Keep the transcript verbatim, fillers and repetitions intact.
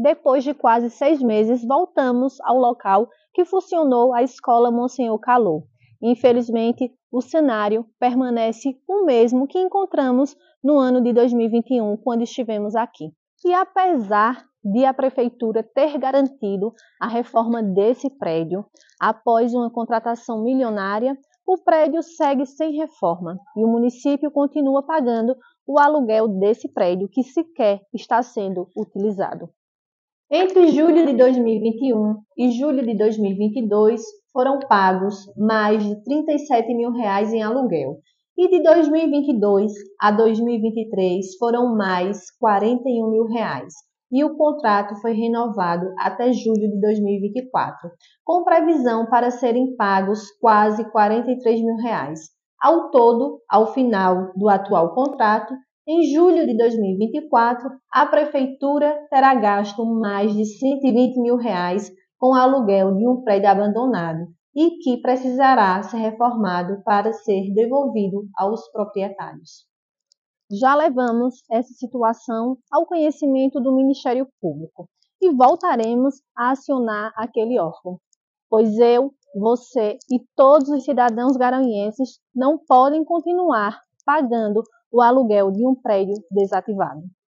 Depois de quase seis meses, voltamos ao local que funcionou a Escola Monsenhor Calor. Infelizmente, o cenário permanece o mesmo que encontramos no ano de dois mil e vinte e um, quando estivemos aqui. E apesar de a Prefeitura ter garantido a reforma desse prédio, após uma contratação milionária, o prédio segue sem reforma e o município continua pagando o aluguel desse prédio, que sequer está sendo utilizado. Entre julho de dois mil e vinte e um e julho de dois mil e vinte e dois, foram pagos mais de trinta e sete mil reais em aluguel. E de dois mil e vinte e dois a dois mil e vinte e três, foram mais quarenta e um mil reais. E o contrato foi renovado até julho de dois mil e vinte e quatro, com previsão para serem pagos quase quarenta e três mil reais. Ao todo, ao final do atual contrato, em julho de dois mil e vinte e quatro, a Prefeitura terá gasto mais de cento e vinte mil reais com o aluguel de um prédio abandonado e que precisará ser reformado para ser devolvido aos proprietários. Já levamos essa situação ao conhecimento do Ministério Público e voltaremos a acionar aquele órgão, pois eu, você e todos os cidadãos garanhuenses não podem continuar pagando o aluguel de um prédio desativado.